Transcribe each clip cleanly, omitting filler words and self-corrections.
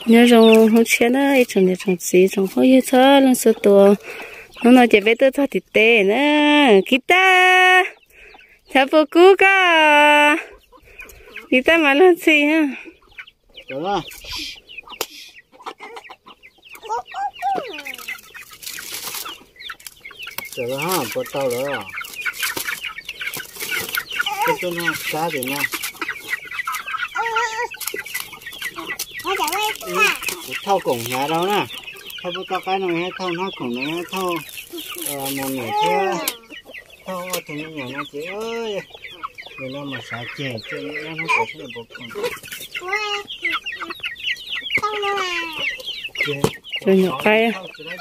nhớ rồi không chén nữa trồng để trồng gì trồng không như thế lần sau tuổi nó nói chỉ biết tôi thôi thì tệ nữa kita chào bố cú cả kita mà làm gì ha được rồi được rồi ha bắt đầu rồi cái chỗ nào xa thì nào thâu cùng nhà đâu nè thâu bữa tao cái này thâu nó cùng này thâu một ngày kia thâu thì nhà nó chị ơi người nó mà xả chè chơi nó có thể là bột cùng chơi nhỏ cái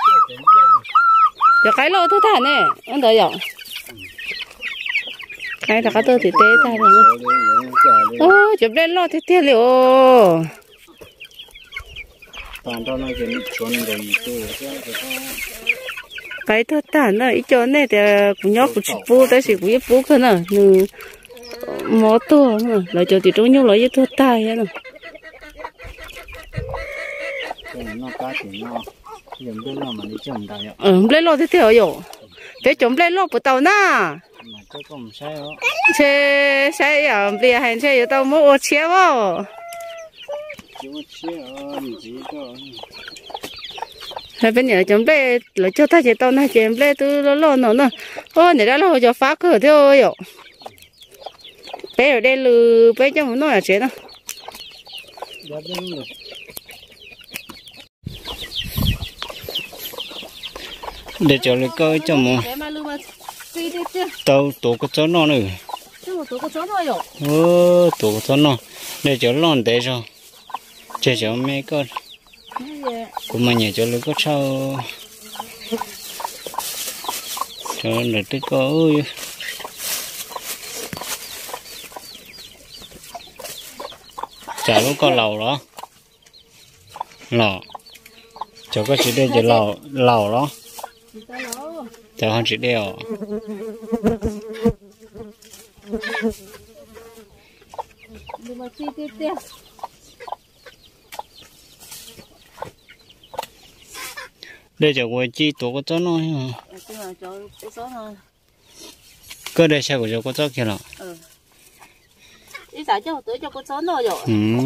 nhỏ cái lô thứ thản này ăn được rồi cái là cái tôi thì té ra rồi ô chụp lên lô thì tiếc liệu toàn tao nói chuyện chuẩn rồi cái thứ thản này ít chỗ này thì cũng nhóc cũng chụp bút tới cũng giúp bút hơn à nè mỏ to nữa lại cho thì trông nhau lại với thứ tai nữa nó cá thì nó dùng đến nó mà đi trồng đại lên lô thì theo rồi để chấm lên lô bữa tàu na mà cái con sai đó xe xe ở bây giờ hành xe ở đâu mua xe vô chú xe ở gì đó hai bên nhà chấm lên là cho ta chỉ tàu na chấm lên từ lô nó nữa ô này đã là cho phá cửa thôi rồi bé ở đây lừ bé cho muốn nói là chuyện đó để cho lấy coi cho một tàu tổ có chó nó nữa tổ có chó nó để cho lon để cho chơi cho mấy con cũng mà nhà cho lấy có sao cho nó tới có ơi chả lúc có lầu đó lò cho có chỉ để cho lầu đó chả không chỉ đeo đây cho quay chi tổ có chó nó cơ đây sao của cho có chó kia nào đi giải cho tới cho có chó nó rồi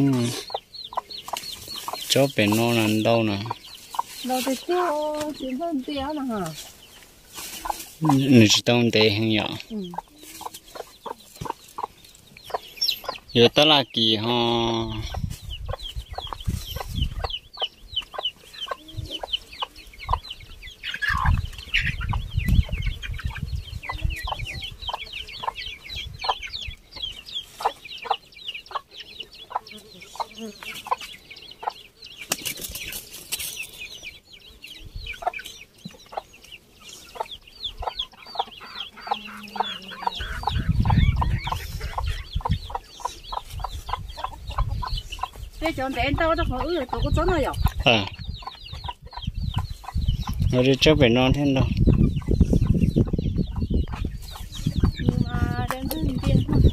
chó bên nó nằm đâu nè nó thì cho chuyển hơn tiền nè hả người chỉ tông để hình nhỏ giờ tới là kỳ ha để cho đến đâu đó khỏi ư tôi có chó nó rồi nó đi chó bên non thế đâu mà đem thêm tiền thôi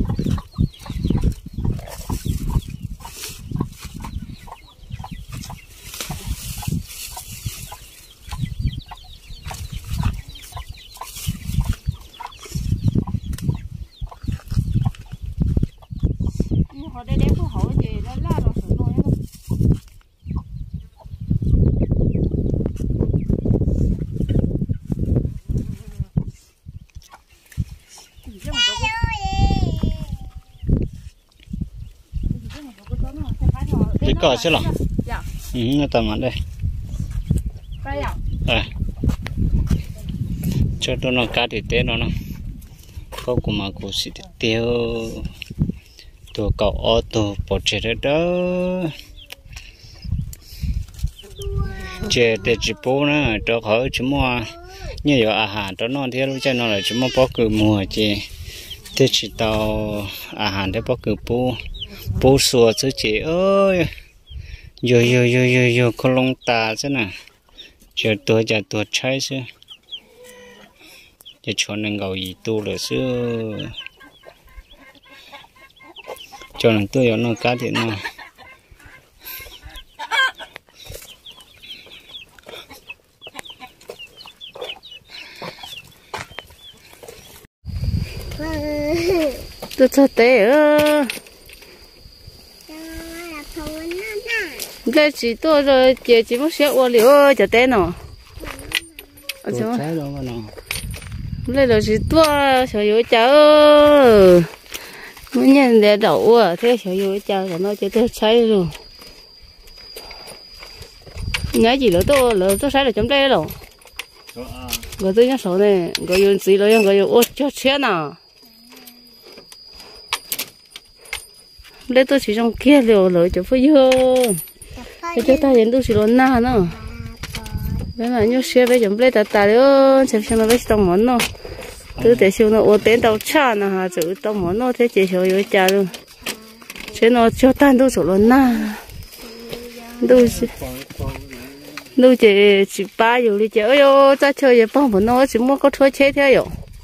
họ đây đem có hỏi gì đó là nó sửa nói đó đi cỏ chứ lắm nó tầm ở đây cho nó cá thì té nó có cũng mà cũng xịt tiêu tổ cậu ô tô bỏ chết đó chết để chỉ bố nữa cho họ chỉ mua như vậy hàng đó nó thì lúc cho nó là chỉ mua bỏ cứ mua chứ thế chỉ tao hàng để bỏ cứ bố sủa chứ chị ơi yo có lông ta chứ nè chờ tuổi trái chứ để cho nên gầu gì tu rồi chứ cho nên tôi nó cá thì nó tôi cho té ơ đây chỉ tôi rồi chị chỉ muốn xéo qua liệu cho té nó trái đâu mà nó đây là chỉ tôi sợ yếu cháu muốn nhận để đậu à thế sợ yếu cháu rồi nó cho tôi trái rồi nhớ gì nữa tôi sai là chấm đây rồi người tôi nhớ số này người dùng gì rồi người dùng ô cho chết nào đây tôi chỉ trong kia liều rồi cho phải vô cái chỗ ta hiện tôi chỉ luôn na nữa bây giờ nhớ xe bây giờ bây giờ ta nữa xem nó bây giờ món nó tôi để xem nó ô tên tàu cha nè ha chữ tàu món nó thế chỉ hiểu yếu cha luôn thế nó cho tan tôi chỉ luôn na tôi chỉ ba rồi đi chơi ơi ta chơi gì bao nó chỉ mua có thuê chế theo rồi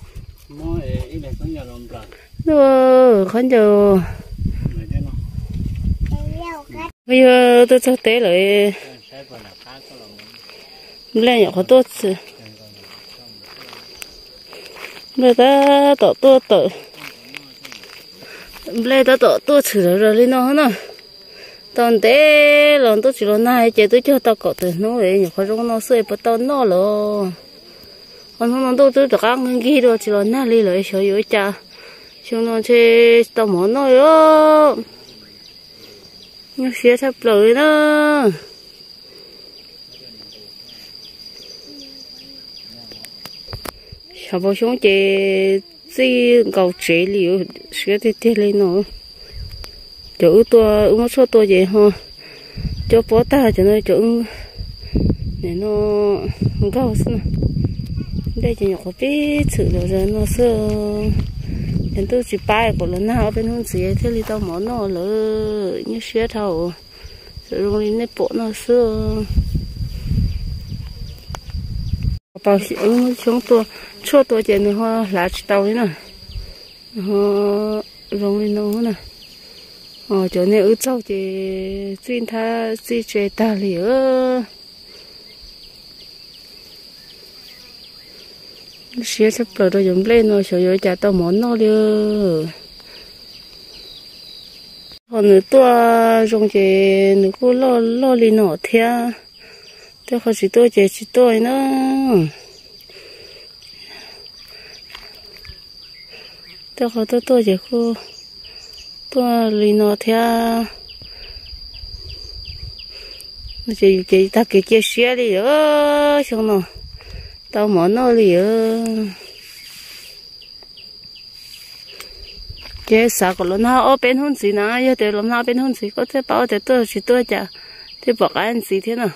rồi không giờ bây giờ tôi cho té lại lên nhỏ khó tốt chứ bây giờ tổ lên tổ chửi rồi lên nó nữa tao té lần tôi chỉ lần này chị tôi cho tao cọ từ nó vậy nhỏ khó trong nó sơi bắt tao nó rồi còn hôm tôi được ăn cái rồi chỉ lần này đi lại sợ yếu cha chúng nó chơi tao món nó yo nó xé sắp lời đó sao bao xuống chơi gì cầu chế liệu xé thế lên nó chỗ tôi một số tôi vậy ha cho bó ta cho nó chỗ để nó gạo xin đây chỉ nhỏ biết sự rồi nó sơ nên tôi chỉ bay của nó nào bên hông gì thế thì tao món nó lỡ như xé thầu rồi rồi nên bộ nó sơ bảo chúng tôi cho tôi chơi nữa hoa lá tàu đấy nè rồi nó nè chỗ này ở trong thì chuyên tha di chuyển ta liễu xé sắp rồi tôi dùng lên rồi sợ rồi chả tao món nó đi còn nữa tôi dùng thì nữa cô lo đi nọ theo tôi không chỉ tôi nữa tôi không tôi chỉ cô tôi đi nọ theo chỉ ta cái chia sẻ đi ở xong rồi tao món nó đi ở cái sao còn nó ở bên hông gì nè giờ để làm nào bên hông gì có thể bảo để tôi chỉ tôi chả thì bảo cái anh gì thế nào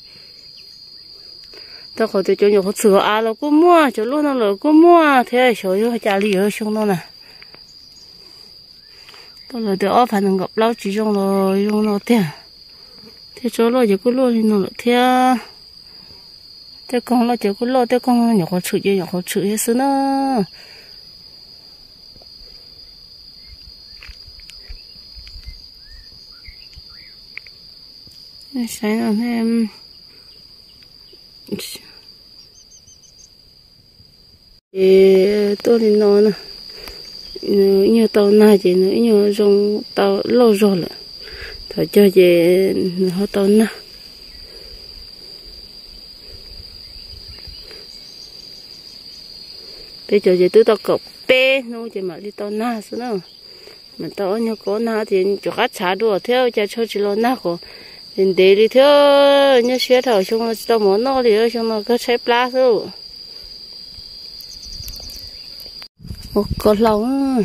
tao khỏi tôi cho nhiều hot sữa à là cô mua cho luôn nó là cô mua thế rồi cho chả đi ở xong nó nè tôi là để ở phần gặp lâu chỉ dùng nó thế cho lo chỉ có lo thì nó thế thế con lo chỉ có lo thế con nhỏ khó chịu hết xứ nữa sáng rồi em tôi thì nó nè nhiều tàu này chỉ nữa nhiều dùng tàu lâu rồi là thôi cho về họ tàu nè bây giờ thì tôi tàu cọc bé nó chỉ mà đi tàu na xí nữa mà tàu nhau có na thì chỗ khác trả đùa theo cho chỉ lo na của thì để đi theo như xe thầu xong tàu món nó thì xong nó cứ xếp lá thôi một con lòng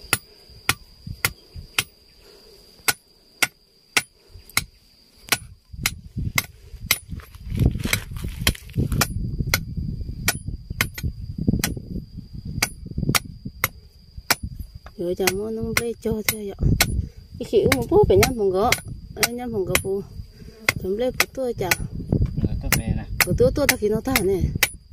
rồi chả muốn nó bay cho theo vậy cái khỉu một bố phải nhắm bằng gỗ bù chúng lấy bút tôi chả bút tôi ta khi nó thả này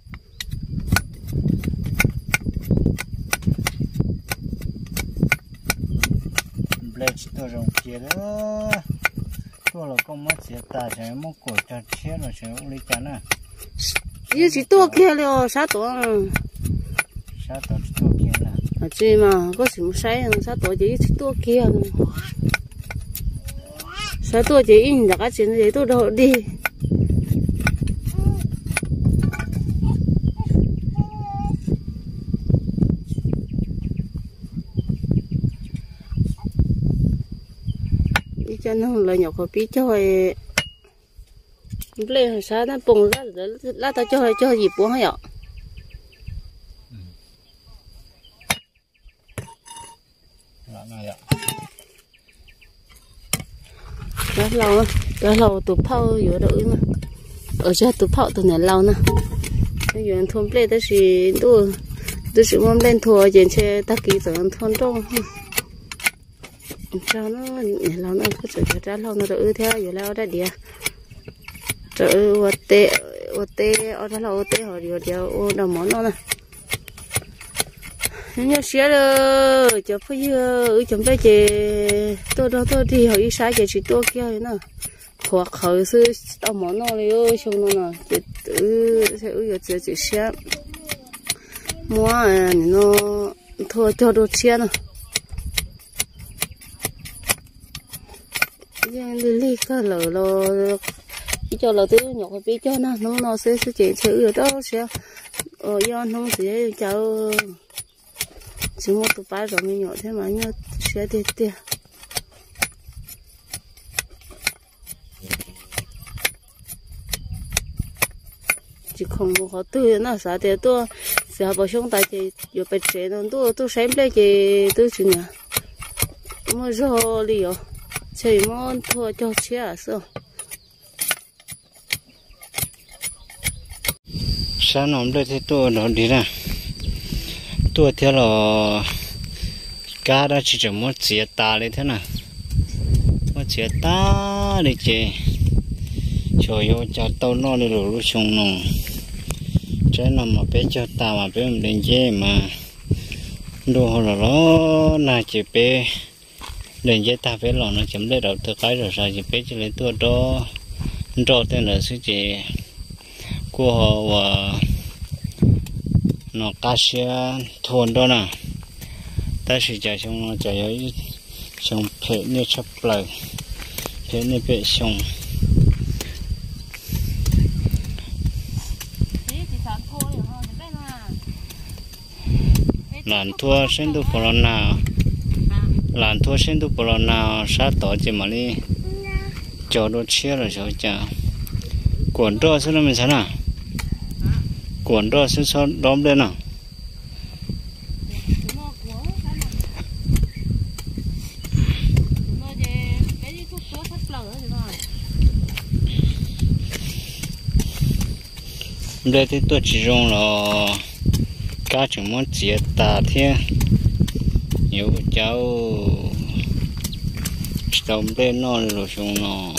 tôi dùng chia đó tôi là con mắt chia ta sẽ muốn cổ cho chia rồi sẽ lấy chán à như chỉ tôi kia rồi sao tôi tôi kia là chỉ mà có sự sai sao tổ chỉ tua kia sao tua chỉ in là cái chuyện gì tôi đâu đi đi cho nó lời nhọc của bí cho hồi lên sao nó bùng ra lá ta cho gì buông hay ạ cái lâu tụt phao giữa đỡ mà ở trên tụt phao từ này lâu nè bây giờ thôn plei đó thì tôi chỉ muốn lên thua trên xe ta kỹ rồi thôn trong sao nó này lâu nó cứ chở ra lâu nó đỡ theo giờ lâu đã đi chở ô tê ở đó là ô tê họ điều ô đầu món nó nè nhớ xía rồi cho phải chấm đây chị tôi thì họ đi sai chị tôi kia nữa hoặc họ sư tao món nó đi ơi xong nó nè chị tự sẽ giờ chị xía mua nó thôi cho đồ xía nè nhưng đi cái lỡ lo cho lỡ tứ nhọc cái cho nó sẽ chị ở đó xía do nó sẽ cháu chỉ một tụ ba rồi mình nhỏ thế mà nhớ sẽ đi tiền chỉ không có tư nó sao thì tôi sẽ bảo xong tại thì vừa bị chế nó tôi xem đây thì tôi chỉ nhá mà rồi đi rồi chỉ muốn thua cho chia sao sáng hôm đây thì tôi nó đi ra tôi theo là cá đã chỉ một chiếc ta lên thế nào một chiếc ta để chơi cho yo cho tao nó đi rồi lúc xong nó trái nào mà bé cho ta mà bé mình lên chơi mà đồ họ là nó là chỉ bé lên chơi ta bé lò nó chấm lấy đầu từ cái rồi sao chỉ bé chỉ lấy tua đó rồi tên là sự chỉ của họ và nó cá xe thôn đó nè ta chỉ chạy xong nó chạy ở xong phê như chắp lại phê như phê xong làm thua sinh tu bò nào làm thua sinh tu bò nào sát tổ chỉ mà đi cho đốt chia rồi cho chả cuốn đo sẽ làm sao nào cuốn đo sẽ sao đom lên nào đây thì tôi chỉ dùng là cá chừng món chia ta thế nhiều cháu trồng lên nó rồi xong nó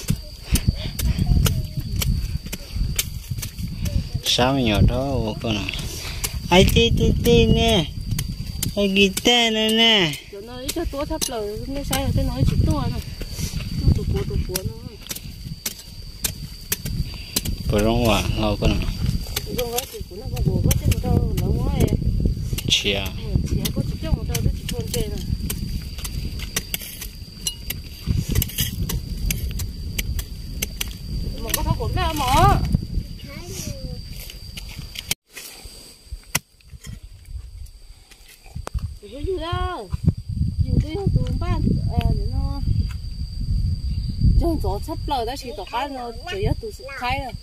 sao nhỏ đó con nào ai tê nè ai guitar nè nó ít cho tua thấp lời nó sai rồi nói chỉ tua nè nó tụ bùa nó bữa rong hòa ngầu con nào rong hóa thì của nó có bùa có chứ đâu nó nói chia có chỉ trong một đâu nó chỉ thôn trên này mà có tháo cuốn ra mà có gì đâu dù tôi không tụi ba để nó trong gió sắp lời đã chỉ tỏ cái nó chỉ là tụi khai rồi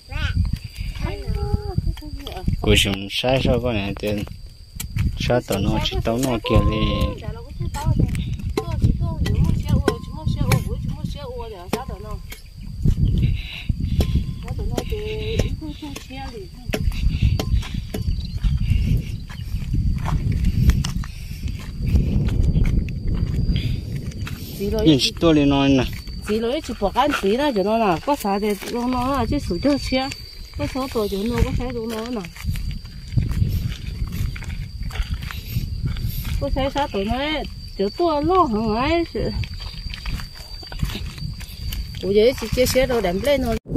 cuối cùng sai sao con này tên sao tao nó chỉ tao nó kia đi nhìn tôi lên nói nè chỉ lối chỉ bỏ cái gì đó cho nó là có sao thì nó là chỉ sủi cho xe có số tuổi cho nó có sai đủ nó nè có sai sao tụi nó chỗ tua lo hàng ấy ủa vậy chỉ chia sẻ đồ đệm lên thôi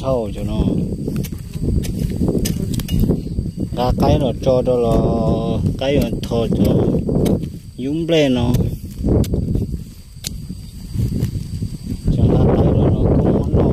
thâu cho nó ra cái nó cho đó là cái nó thâu cho dũng lên nó cho ra cái nó cũng món nó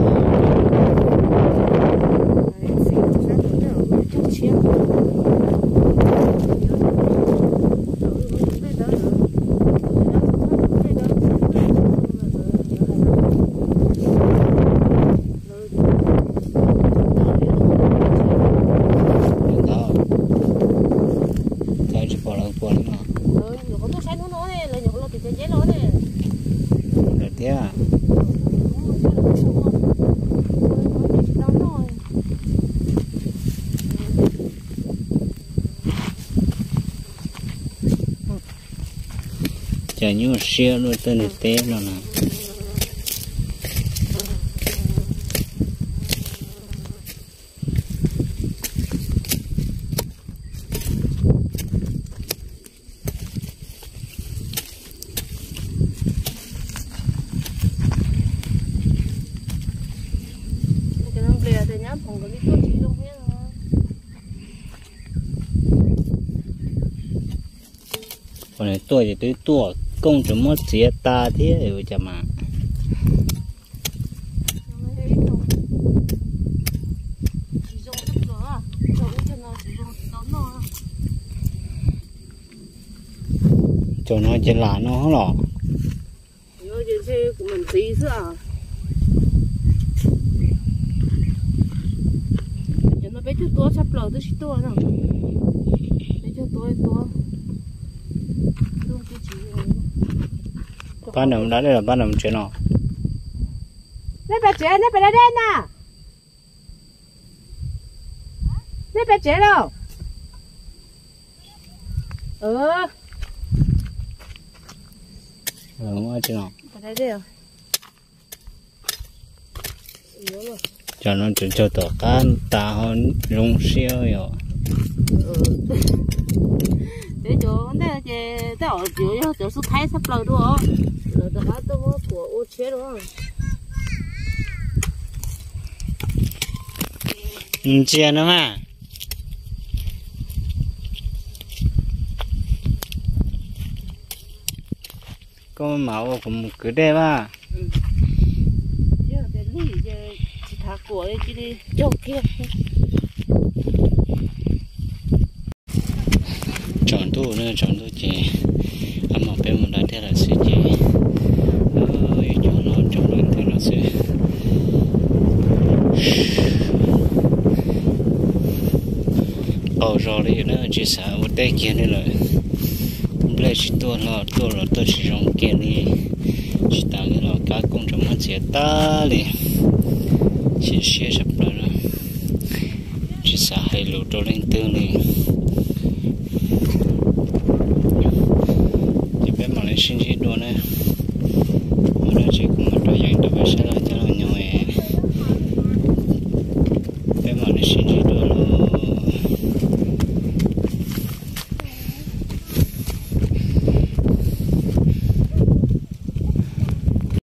chả như xe luôn tên này té nó nè còn này tôi thì tôi tua công cho mất chia ta thế rồi chả mà cho nó chỉ là nó lỏ của mình tí nữa nó bé chút to sắp lầu tới chút to nào bé chút to ban đầu đã đây là ban đầu chuyện nào nè bé trẻ nè bé đây nè nè bé trẻ đâu đúng chuyện nào bé đây à cho nó chỉ cho tờ can ta hơn rung siêu rồi để cho nó để tao chỗ số thái sắp lầu đúng không rồi tao hát tao của ô chế đúng không chia nữa mà có máu cũng cứ đây mà thả của đây chứ đi chỗ kia chọn tu nữa chọn tu chị ăn một bên một đợt thế là sẽ chị cho nó chọn lên thế nó sẽ rồi đi nữa chỉ sợ một tay kia nữa rồi lấy chỉ tua là tôi chỉ dùng kia đi chỉ tạo cái là cá công trong mắt sẽ ta đi chỉ xe sắp rồi chỉ sợ hay lụt lên tương đi